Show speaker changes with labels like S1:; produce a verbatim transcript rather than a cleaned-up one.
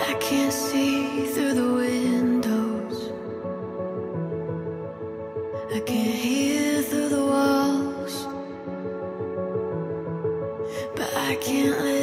S1: I can't see through the windows, I can't hear through the walls, but I can't live